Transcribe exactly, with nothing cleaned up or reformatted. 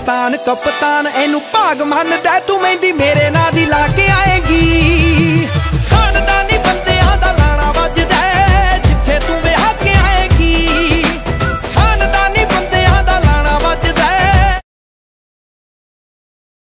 कप्तान कप्तान एनू भाग मनदा तू मेहंदी मेरे नां दी ला